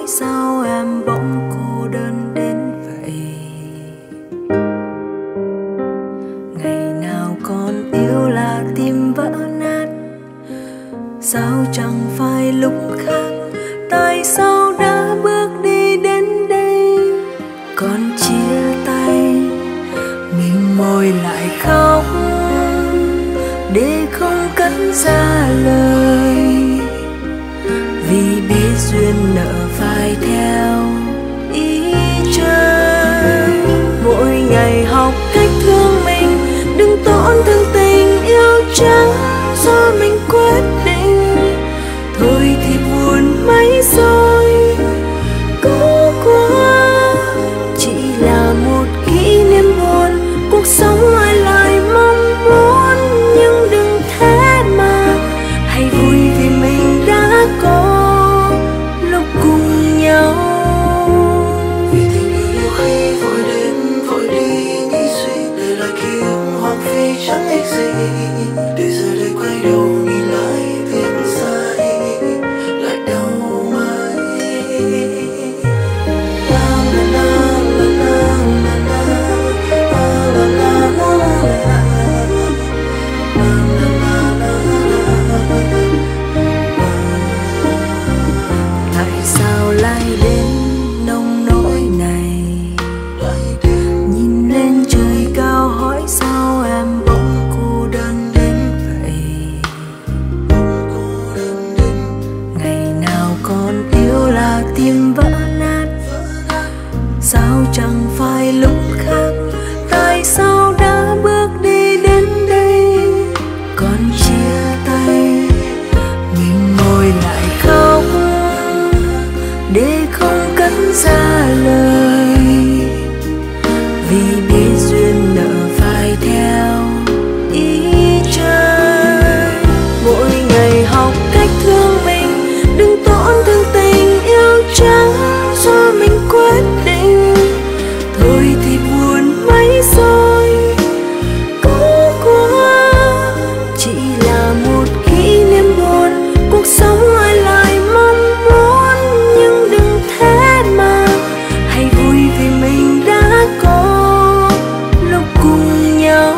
sao em bỗng cô đơn đến vậy. Ngày nào còn yêu là tim vỡ nát, sao chẳng phải lúc khác. Tại sao đã bước đi đến đây, còn chia tay mình môi lại khóc để không cất ra lời. Vì biết duyên nợ phải theo ý trời. Mỗi ngày học cách thương mình, đừng tổn thương tình yêu chẳng do mình quyết định. Thôi thì buồn mấy rồi, cố quá chỉ là một kỷ niệm buồn. Cuộc sống ai lại mong muốn, nhưng đừng thế mà. Hãy vui vì mình đã có lúc cùng nhau. Vì tình yêu nhiều khi vội đến vội đi, nghĩ suy để lại ký ức hoang phí chẳng ích gì. Để giờ đây quay đầu nhìn lại biết sai lại đau mãi. La la la la la la la la la la la. Tại sao lại đến nông nỗi này, nhìn lên trời cao hỏi sao em bỗng cô đơn đến vậy. Ngày nào còn yêu là tim vỡ nát, sao chẳng phải lúc khác. Tại sao đã bước đi đến đây, còn chia tay mình ngồi lại khóc để không cất ra lời. Vì biết duyên nợ phải theo ý trời. Mỗi ngày học cách thương mình, đừng tổn thương tình yêu chẳng do mình quyết định. Thôi thì buồn mấy rồi, cố quá chỉ là một kỷ niệm buồn. Cuộc sống ai lại mong muốn, nhưng đừng thế mà. Hãy vui vì mình đã có lúc cùng nhau.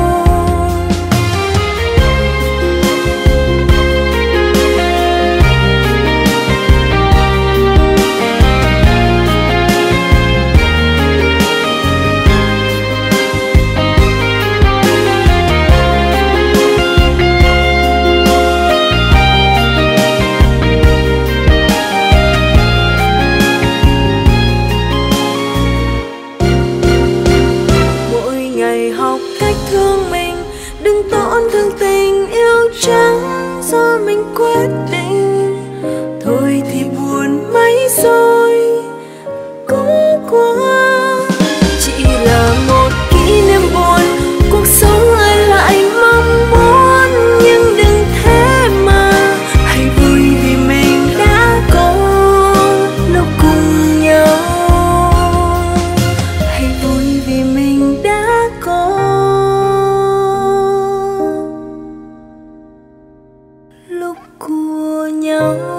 Mỗi ngày học cách thương mình, đừng tổn thương tình yêu chẳng do mình quyết định. Thôi thì buồn mấy rồi, cố quá chỉ là một kỷ niệm buồn. Cuộc sống ai lại mong muốn, nhưng đừng thế mà. Hãy vui vì mình đã có lúc cùng nhau. Hãy vui vì mình đã có lúc của nhau.